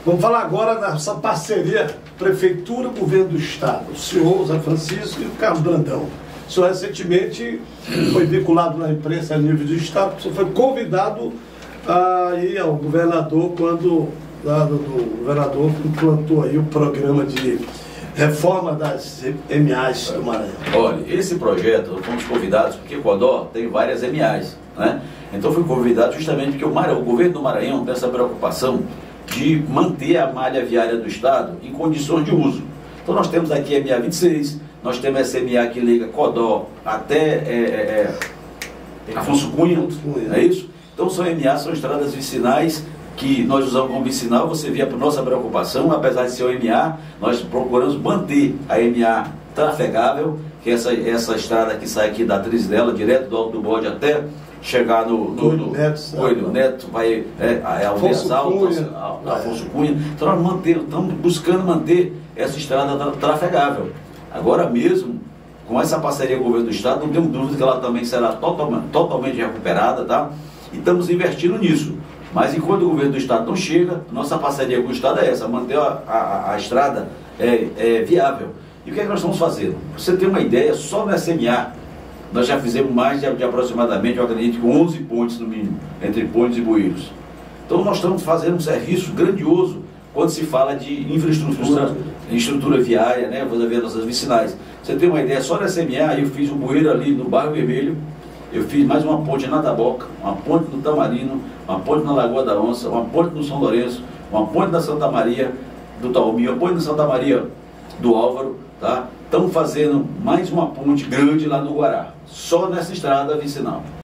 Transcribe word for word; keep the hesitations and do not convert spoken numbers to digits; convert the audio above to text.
Vamos falar agora dessa parceria Prefeitura, Governo do Estado. O senhor, Zé Francisco e o Carlos Brandão. O senhor recentemente foi vinculado na imprensa a nível do Estado, o senhor foi convidado a ir ao governador quando lá do, do governador implantou aí o programa de reforma das M As do Maranhão. Olha, esse projeto, fomos convidados, porque Codó tem várias M As, né? Então fui convidado justamente porque o, Maranhão, o governo do Maranhão tem essa preocupação de manter a malha viária do Estado em condições de uso. Então nós temos aqui a M A vinte e seis, nós temos essa M A que liga Codó até é, é, Afonso Cunha, não é isso? Então são M As, são estradas vicinais que nós usamos como vicinal. Você via a nossa preocupação, apesar de ser o M A, nós procuramos manter a M A trafegável, que é essa, essa estrada que sai aqui da atriz dela, direto do Alto do Bode até chegar no, no, no Neto, Coelho Neto, vai é, é, Aldeias Altas, Afonso Cunha. Então nós manter, estamos buscando manter essa estrada tra trafegável. Agora mesmo, com essa parceria com o governo do Estado, não temos dúvida que ela também será totalmente, totalmente recuperada, tá? E estamos investindo nisso. Mas enquanto o governo do Estado não chega, nossa parceria com o Estado é essa, manter a, a, a estrada é, é, viável. E o que é que nós estamos fazendo? Pra você ter uma ideia, só na S M A, nós já fizemos mais de, de aproximadamente, eu acredito, com onze pontes no mínimo, entre pontes e bueiros. Então nós estamos fazendo um serviço grandioso quando se fala de infraestrutura, estrutura viária, né, você vê nossas vicinais. Você tem uma ideia, só na S M A eu fiz um bueiro ali no Bairro Vermelho, eu fiz mais uma ponte na Taboca, uma ponte no Tamarino, uma ponte na Lagoa da Onça, uma ponte no São Lourenço, uma ponte na Santa Maria do Taumi, uma ponte na Santa Maria do Álvaro, tá? Estamos fazendo mais uma ponte grande lá no Guará, só nessa estrada vicinal.